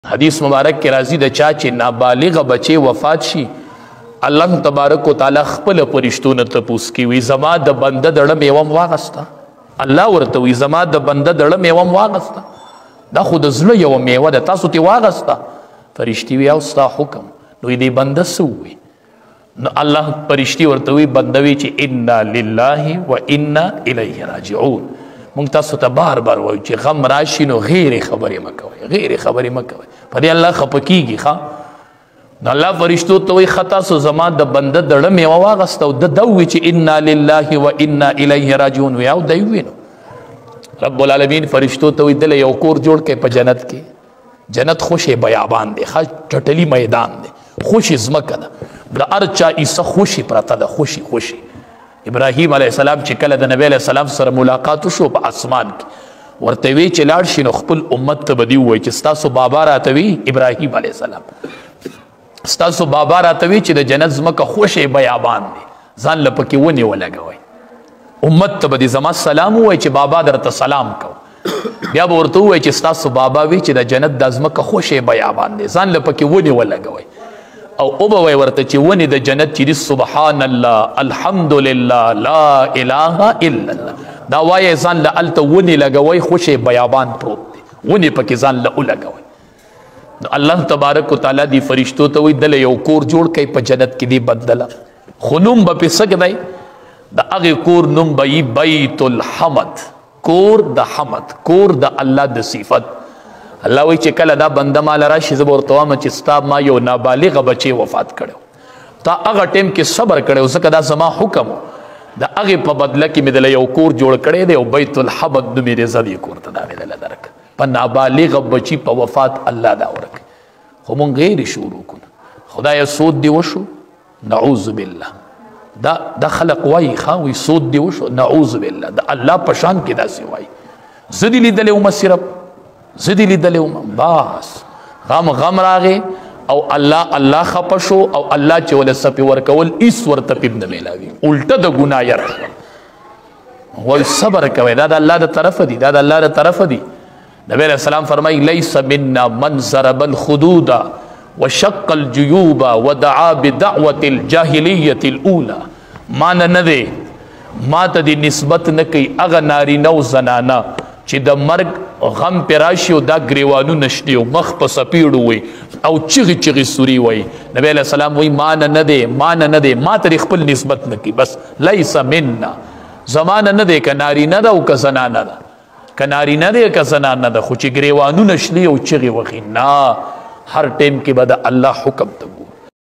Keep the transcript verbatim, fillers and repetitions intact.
حدیث مبارک کې راځي د چا چې نابالغ بچي وفات شي الله تبارک وتعالی خپل پرشتو نه تپوس کی وي زما د بنده دړه میوم واغستا الله ورته وي زما د بنده دړه میوم واغستا دا خو د زړه یو میوه ده تاسو تی واغستا فرشتي وي او ستا حکم نو دې بنده سووي نو الله فرشتي ورته وي بنده وي چې انا لله و انا الیه راجعون مونږ تاسو ته بار بار وایو چې غم راشي نو غیر خبرې مه کوئ غیر خبرې مه کوئ په دې الله خفه کېږي ښه نو الله فرشتو ته وایي ښه تاسو زما د بنده دړه میوه واغسته او ده ده ووایي چې انا لله و انا الیه راجعون وي او دی ووایي نو رب العالمین فرشتو ته وایي دله یو کور جوړ کړئ په جنت کې جنت خوشې بیابان دی ښه چټلي میدان دی خوشې ځمکه ده د هر چا ایسه خوشي پرته ده خوشي خوشي ابراهیم علیه السلام چې کله د نبی علیه السلام سره ملاقات وشو په اسمان کې ورته وی چې لاړ شي نو خپل امت ته به دې ووایي چې ستاسو بابا راته وي ابراهیم علیه السلام ستاسو بابا راته وي چې د جنت ځمکه خوشې بیابان دی ځان له پکې ونې ولګوئ امت ته به دې زما سلام ووایي چې بابا درته سلام کو بیا به ورته ووایي چې ستاسو بابا وي چې د جنت دا ځمکه خوشې بیابان دی ځان له پکې ونې ولګوئ او او به وای ورته چې ونې د جنت چې دي سبحان الله الحمدلله لا اله الا الله دا وایي ځان له هلته ونې لګوئ خوشې بیابان پروت دی ونې پکې ځان له ولګوئ نو الله تبارک وتعالی دې فرشتو ته وایي دله یو کور جوړ کړئ په جنت کې دې بدله خو نوم به پې څه ږدئ د هغې کور نوم به یي بیت الحمد کور د حمد کور د الله د صفت الله وی چې کله دا بنده مال راشي زه به ورته وایم چې ستا ما یو نابالغه بچی وفات کړی تا هغه ټیم کې صبر کړی ځکه دا زما حکم د هغې په بدله کې مې دله یو کور جوړ کړی دی او بیت الحمد نوم یې زه دې کور ته دا مې دله درکړه په نابالغه بچي په وفات الله دا ورکړي خو مونږ غیر شروع کړو خدایه سود دې وشو نعوذ بالله دا دا خلق وایي ښه وایي سود دې وشو نعوذ بالله د الله په شان کې داسې وایي زه دې لیدلی ومه صرف زه دې لیدلی وم بس غم غم راغې او الله الله خفه شو او الله چې وله سپې ورکول هېڅ ورته پې نه میلاوي الټه د ګناه یره وایي صبر کوئ دا د الله د طرفه دي دا د الله د طرفه دي نبی علیه السلام فرمایي لیس منا من ضرب الخدود وشق الجیوب ودعا بدعوة الجاهلیة الاولى ما نه نه دی ما ته دې نسبت نه کوي هغه نارینه او زنانه چې د مرګ غم پې راشي او دا ګریوانونه شني او مخ په سپیړو وي او چغې چغې سوري وایي نبی علیه السلام وایي ما نه نه دی ما نه نه دی ما ته خپل نسبت نه کوي بس لیس منا زما نه نه دی که نارینه ده او که زنانه ده که نارینه دی که زنانه ده خو چې ګریوانونه شني او چغې وخي نه هر ټیم کې به د الله حکم ته